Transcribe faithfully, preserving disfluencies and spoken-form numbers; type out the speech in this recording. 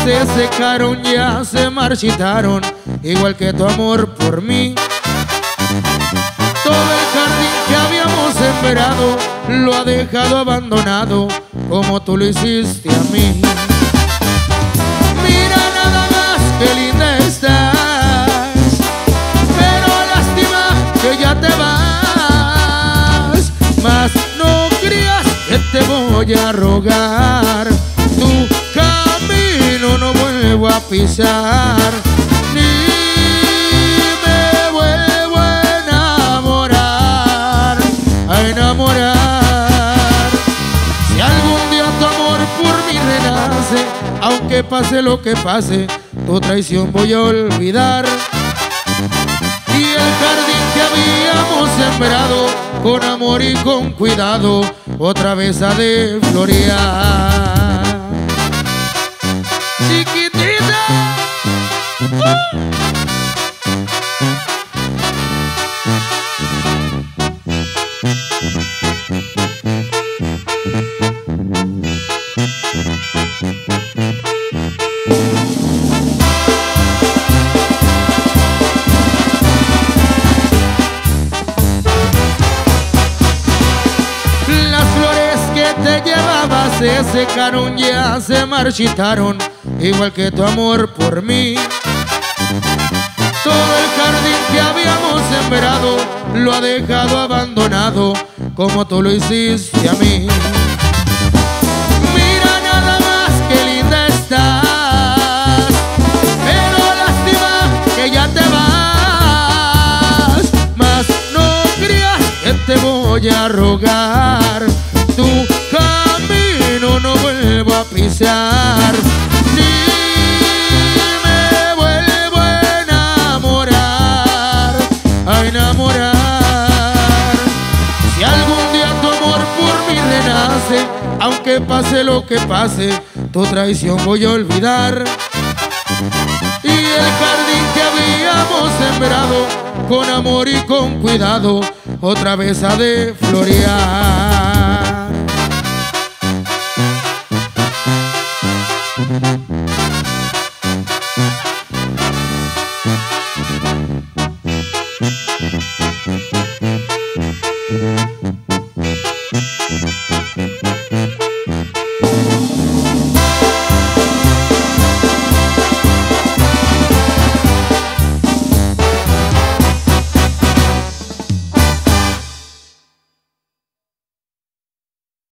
se secaron, ya se marchitaron, igual que tu amor por mí. Todo el jardín que habíamos sembrado lo ha dejado abandonado, como tú lo hiciste a mí. Mira nada más qué linda estás, pero lástima que ya te vas. Mas no creas que te voy a rogar, tu camino no vuelvo a pisar, ni me vuelvo a enamorar, a enamorar. Si algún día tu amor por mí renace, aunque pase lo que pase, tu traición voy a olvidar. Y el jardín que habíamos sembrado con amor y con cuidado, otra vez ha de florear. Chiquitita, uh. Te llevaba se secaron, ya se marchitaron, igual que tu amor por mí. Todo el jardín que habíamos sembrado lo ha dejado abandonado, como tú lo hiciste a mí. Mira nada más qué linda estás, pero lástima que ya te vas. Mas no creas que te voy a rogar, tu camino no vuelvo a pisar, ni me vuelvo a enamorar, a enamorar. Si algún día tu amor por mí renace, aunque pase lo que pase, tu traición voy a olvidar. Y el jardín que habíamos sembrado con amor y con cuidado, otra vez ha de florear.